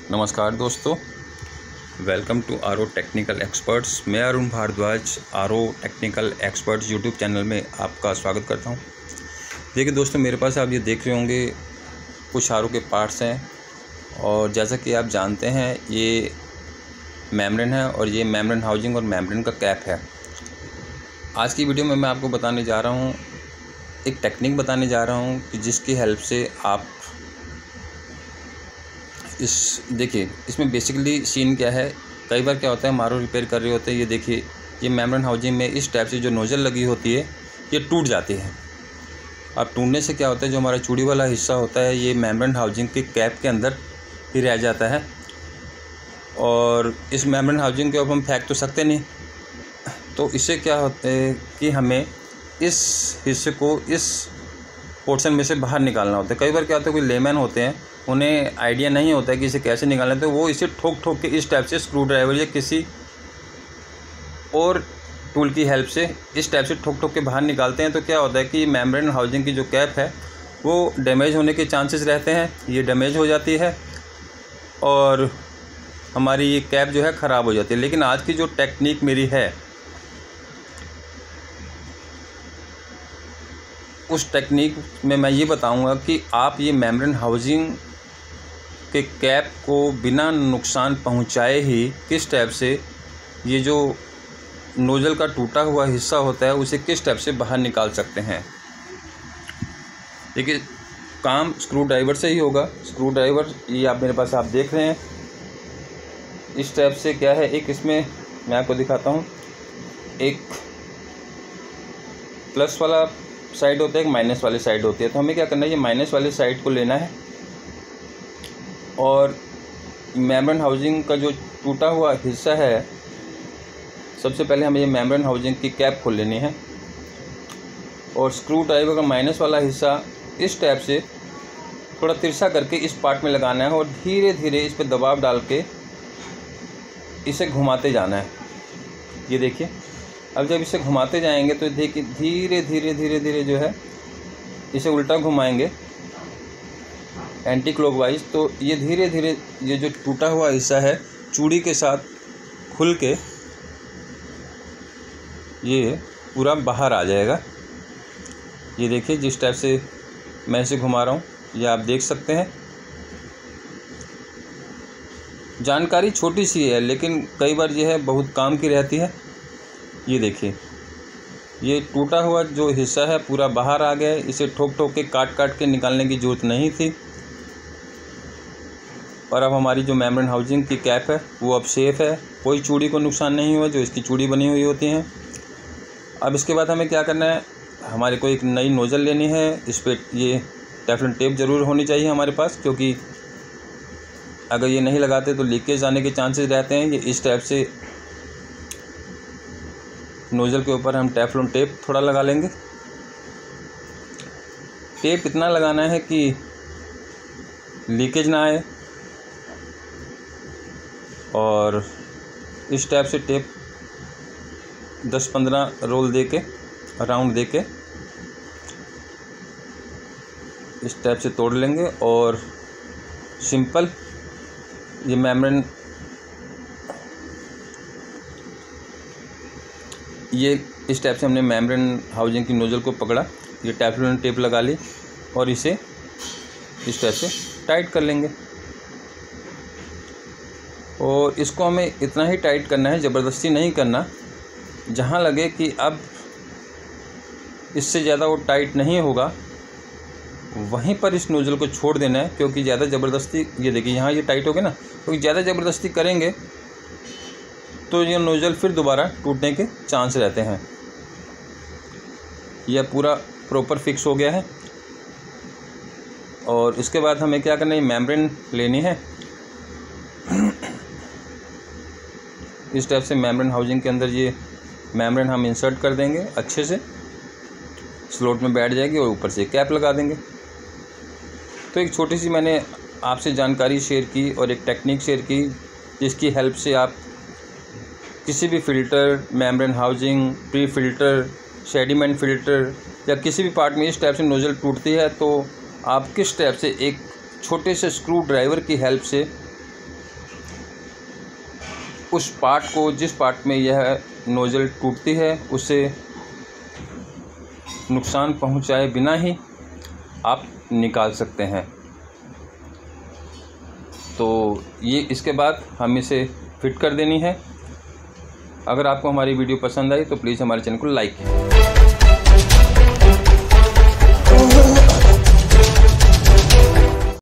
नमस्कार दोस्तों, welcome to R O technical experts. मैं Arun Bhardwaj R O technical experts YouTube channel में आपका स्वागत करता हूं। देखिए दोस्तों, मेरे पास आप ये देख रहे होंगे कुछ आर ओ के पार्ट्स हैं और जैसा कि आप जानते हैं ये मेम्ब्रेन है और ये मेम्ब्रेन हाउसिंग और मेम्ब्रेन का कैप है। आज की वीडियो में मैं आपको बताने जा रहा हूँ, एक टेक्निक बताने जा रहा हूँ कि जिसकी हेल्प से आप देखिए इसमें बेसिकली सीन क्या है। कई बार क्या होता है, हम आर ओ रिपेयर कर रहे होते हैं, ये देखिए ये मेम्ब्रेन हाउसिंग में इस टाइप से जो नोज़ल लगी होती है ये टूट जाती है। अब टूटने से क्या होता है, जो हमारा चूड़ी वाला हिस्सा होता है ये मेम्ब्रेन हाउसिंग के कैप के अंदर ही रह जाता है और इस मेम्ब्रेन हाउसिंग के ऊपर हम फेंक तो सकते नहीं। तो इससे क्या होता है कि हमें इस हिस्से को इस पोर्शन में से बाहर निकालना होता है। कई बार क्या होता है, कोई लेमैन होते हैं, उन्हें आइडिया नहीं होता है कि इसे कैसे निकालना है, तो वो इसे ठोक के इस टाइप से स्क्रू ड्राइवर या किसी और टूल की हेल्प से इस टाइप से ठोक के बाहर निकालते हैं। तो क्या होता है कि मेम्ब्रेन हाउसिंग की जो कैप है वो डैमेज होने के चांसेस रहते हैं, ये डैमेज हो जाती है और हमारी ये कैप जो है ख़राब हो जाती है। लेकिन आज की जो टेक्निक मेरी है उस टेक्निक में मैं ये बताऊंगा कि आप ये मेम्ब्रेन हाउसिंग के कैप को बिना नुकसान पहुंचाए ही किस टाइप से ये जो नोज़ल का टूटा हुआ हिस्सा होता है उसे किस टाइप से बाहर निकाल सकते हैं। देखिए काम स्क्रू ड्राइवर से ही होगा। स्क्रू ड्राइवर ये आप मेरे पास आप देख रहे हैं, इस टाइप से क्या है, एक इसमें मैं आपको दिखाता हूँ, एक प्लस वाला साइड होता है, एक माइनस वाली साइड होती है। तो हमें क्या करना है, ये माइनस वाली साइड को लेना है और मेम्ब्रेन हाउसिंग का जो टूटा हुआ हिस्सा है, सबसे पहले हमें ये मेम्ब्रेन हाउसिंग की कैप खोल लेनी है और स्क्रू ड्राइवर का माइनस वाला हिस्सा इस टाइप से थोड़ा तिरछा करके इस पार्ट में लगाना है और धीरे धीरे इस पर दबाव डाल के इसे घुमाते जाना है। ये देखिए, अब जब इसे घुमाते जाएंगे तो देखिए धीरे धीरे जो है इसे उल्टा घुमाएंगे एंटी क्लॉकवाइज, तो ये धीरे धीरे ये जो टूटा हुआ हिस्सा है चूड़ी के साथ खुल के ये पूरा बाहर आ जाएगा। ये देखिए जिस टाइप से मैं इसे घुमा रहा हूँ ये आप देख सकते हैं। जानकारी छोटी सी है लेकिन कई बार ये है बहुत काम की रहती है। ये देखिए ये टूटा हुआ जो हिस्सा है पूरा बाहर आ गया है। इसे ठोक के काट के निकालने की ज़रूरत नहीं थी और अब हमारी जो मेम्ब्रेन हाउसिंग की कैप है वो अब सेफ़ है, कोई चूड़ी को नुकसान नहीं हुआ जो इसकी चूड़ी बनी हुई होती हैं। अब इसके बाद हमें क्या करना है, हमारे को एक नई नोज़ल लेनी है। इस पर ये टेफ्लॉन टेप ज़रूर होनी चाहिए हमारे पास, क्योंकि अगर ये नहीं लगाते तो लीकेज आने के चांसेस रहते हैं। ये इस टाइप से नोज़ल के ऊपर हम टेफ्लॉन टेप थोड़ा लगा लेंगे। टेप इतना लगाना है कि लीकेज ना आए और इस टाइप से टेप 10-15 रोल दे के राउंड दे के इस टाइप से तोड़ लेंगे और सिंपल ये मेम्ब्रेन ये इस टाइप से हमने मेम्ब्रेन हाउसिंग की नोज़ल को पकड़ा, ये टेफ्लॉन टेप लगा ली और इसे इस टाइप से टाइट कर लेंगे और इसको हमें इतना ही टाइट करना है, ज़बरदस्ती नहीं करना। जहाँ लगे कि अब इससे ज़्यादा वो टाइट नहीं होगा वहीं पर इस नोज़ल को छोड़ देना है, क्योंकि ज़्यादा ज़बरदस्ती, ये देखिए यहाँ ये टाइट हो गया ना, क्योंकि ज़्यादा ज़बरदस्ती करेंगे तो ये नोज़ल फिर दोबारा टूटने के चांस रहते हैं। यह पूरा प्रॉपर फिक्स हो गया है और इसके बाद हमें क्या करना है, मेम्ब्रेन लेनी है। इस टाइप से मेम्ब्रेन हाउसिंग के अंदर ये मेम्ब्रेन हम इंसर्ट कर देंगे, अच्छे से स्लॉट में बैठ जाएगी और ऊपर से कैप लगा देंगे। तो एक छोटी सी मैंने आपसे जानकारी शेयर की और एक टेक्निक शेयर की जिसकी हेल्प से आप किसी भी filter, membrane housing, pre filter, sediment filter या किसी भी पार्ट में इस टाइप से नोज़ल टूटती है तो आप किस टाइप से एक छोटे से स्क्रू ड्राइवर की हेल्प से उस पार्ट को, जिस पार्ट में यह नोज़ल टूटती है, उससे नुकसान पहुंचाए बिना ही आप निकाल सकते हैं। तो ये इसके बाद हम इसे फिट कर देनी है। अगर आपको हमारी वीडियो पसंद आई तो प्लीज़ हमारे चैनल को लाइक कीजिए।